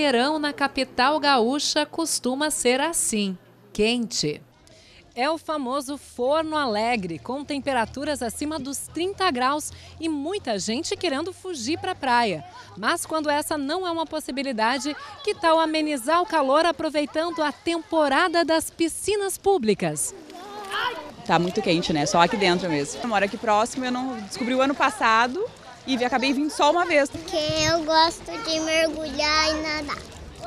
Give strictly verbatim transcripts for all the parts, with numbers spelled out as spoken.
verão na capital gaúcha costuma ser assim, quente. É o famoso Forno Alegre, com temperaturas acima dos trinta graus e muita gente querendo fugir para a praia. Mas quando essa não é uma possibilidade, que tal amenizar o calor aproveitando a temporada das piscinas públicas? Tá muito quente, né? Só aqui dentro mesmo. Eu moro aqui próximo, eu não descobri o ano passado e acabei vindo só uma vez. Porque eu gosto de mergulhar e nadar.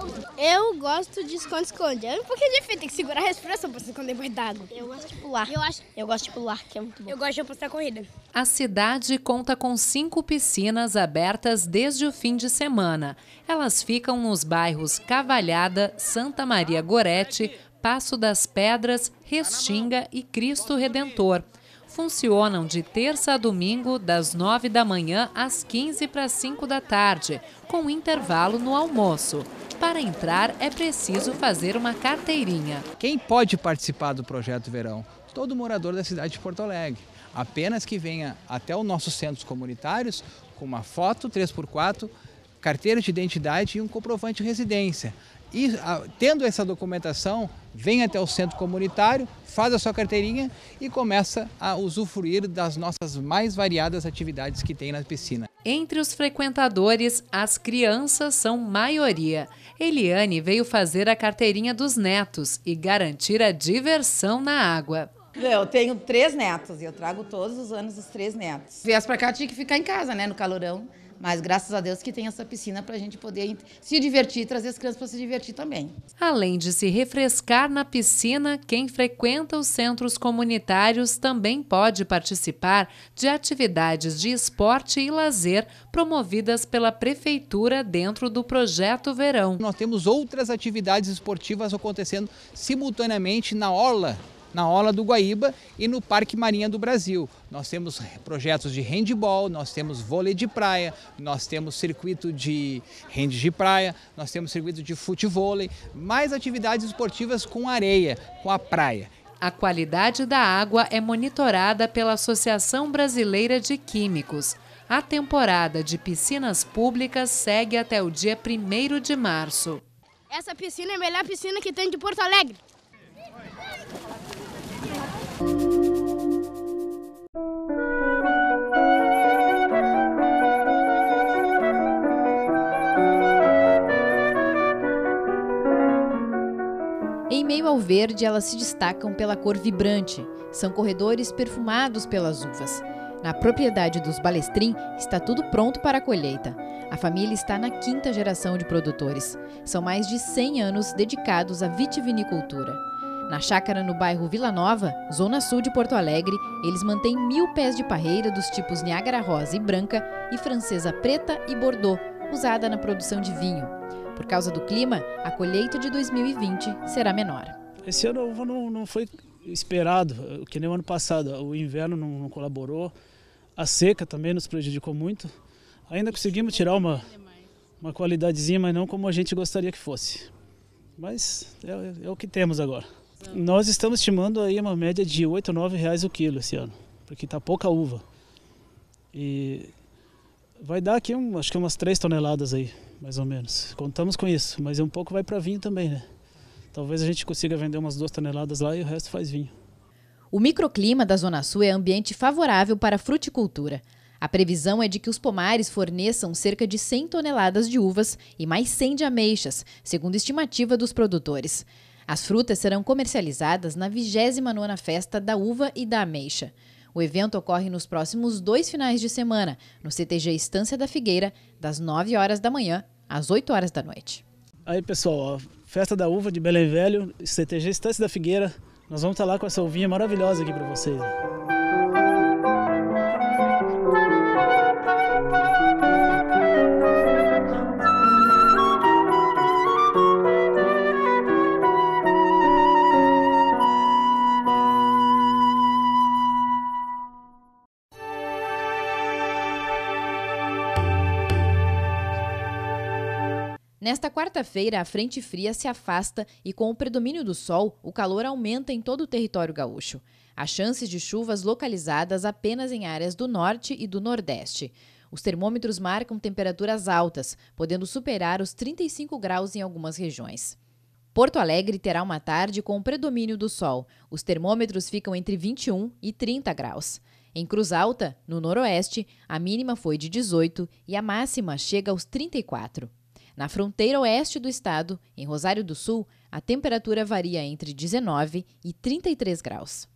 Eu gosto de esconde-esconde. É um pouquinho difícil, tem que segurar a respiração para se esconder debaixo d'água. Eu gosto de pular. Eu, acho... eu gosto de pular, que é muito bom. Eu gosto de apostar corrida. A cidade conta com cinco piscinas abertas desde o fim de semana. Elas ficam nos bairros Cavalhada, Santa Maria Gorete, Passo das Pedras, Restinga e Cristo Redentor. Funcionam de terça a domingo, das nove da manhã às quinze para as cinco da tarde, com intervalo no almoço. Para entrar, é preciso fazer uma carteirinha. Quem pode participar do Projeto Verão? Todo morador da cidade de Porto Alegre. Apenas que venha até os nossos centros comunitários com uma foto três por quatro, carteira de identidade e um comprovante de residência. E, tendo essa documentação, vem até o centro comunitário, faz a sua carteirinha e começa a usufruir das nossas mais variadas atividades que tem na piscina. Entre os frequentadores, as crianças são maioria. Eliane veio fazer a carteirinha dos netos e garantir a diversão na água. Eu tenho três netos e eu trago todos os anos os três netos. Viesse pra cá, tinha que ficar em casa, né, no calorão. Mas graças a Deus que tem essa piscina para a gente poder se divertir e trazer as crianças para se divertir também. Além de se refrescar na piscina, quem frequenta os centros comunitários também pode participar de atividades de esporte e lazer promovidas pela Prefeitura dentro do Projeto Verão. Nós temos outras atividades esportivas acontecendo simultaneamente na orla. na Orla do Guaíba e no Parque Marinha do Brasil. Nós temos projetos de handebol, nós temos vôlei de praia, nós temos circuito de hand de praia, nós temos circuito de futevôlei, mais atividades esportivas com areia, com a praia. A qualidade da água é monitorada pela Associação Brasileira de Químicos. A temporada de piscinas públicas segue até o dia primeiro de março. Essa piscina é a melhor piscina que tem de Porto Alegre. Em meio ao verde, elas se destacam pela cor vibrante. São corredores perfumados pelas uvas. Na propriedade dos Balestrin está tudo pronto para a colheita. A família está na quinta geração de produtores. São mais de cem anos dedicados à vitivinicultura. Na chácara no bairro Vila Nova, zona sul de Porto Alegre, eles mantêm mil pés de parreira dos tipos Niágara Rosa e Branca e Francesa Preta e Bordeaux, usada na produção de vinho. Por causa do clima, a colheita de dois mil e vinte será menor. Esse ano não, não foi esperado, que nem o ano passado. O inverno não, não colaborou, a seca também nos prejudicou muito. Ainda conseguimos tirar uma, uma qualidadezinha, mas não como a gente gostaria que fosse. Mas é, é o que temos agora. Nós estamos estimando aí uma média de oito, nove reais o quilo esse ano, porque está pouca uva. E vai dar aqui um, acho que umas três toneladas aí, mais ou menos. Contamos com isso, mas um pouco vai para vinho também, né? Talvez a gente consiga vender umas duas toneladas lá e o resto faz vinho. O microclima da Zona Sul é ambiente favorável para a fruticultura. A previsão é de que os pomares forneçam cerca de cem toneladas de uvas e mais cem de ameixas, segundo estimativa dos produtores. As frutas serão comercializadas na vigésima nona Festa da Uva e da Ameixa. O evento ocorre nos próximos dois finais de semana, no C T G Estância da Figueira, das nove horas da manhã às oito horas da noite. Aí, pessoal, ó, Festa da Uva de Belém Velho, C T G Estância da Figueira. Nós vamos estar lá com essa uvinha maravilhosa aqui para vocês. Nesta quarta-feira, a frente fria se afasta e, com o predomínio do sol, o calor aumenta em todo o território gaúcho. Há chances de chuvas localizadas apenas em áreas do norte e do nordeste. Os termômetros marcam temperaturas altas, podendo superar os trinta e cinco graus em algumas regiões. Porto Alegre terá uma tarde com o predomínio do sol. Os termômetros ficam entre vinte e um e trinta graus. Em Cruz Alta, no noroeste, a mínima foi de dezoito e a máxima chega aos trinta e quatro. Na fronteira oeste do estado, em Rosário do Sul, a temperatura varia entre dezenove e trinta e três graus.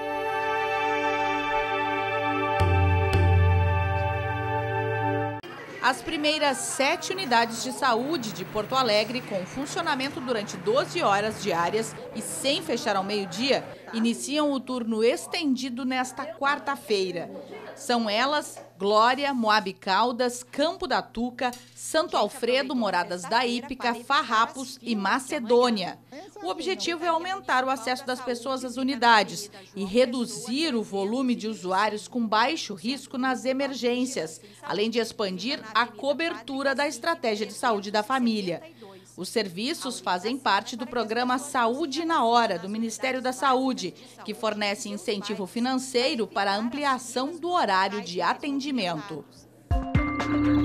As primeiras sete unidades de saúde de Porto Alegre, com funcionamento durante doze horas diárias e sem fechar ao meio-dia, iniciam o turno estendido nesta quarta-feira. São elas Glória, Moabe Caldas, Campo da Tuca, Santo Alfredo, Moradas da Ípica, Farrapos e Macedônia. O objetivo é aumentar o acesso das pessoas às unidades e reduzir o volume de usuários com baixo risco nas emergências, além de expandir a cobertura da estratégia de saúde da família. Os serviços fazem parte do programa Saúde na Hora, do Ministério da Saúde, que fornece incentivo financeiro para a ampliação do horário de atendimento.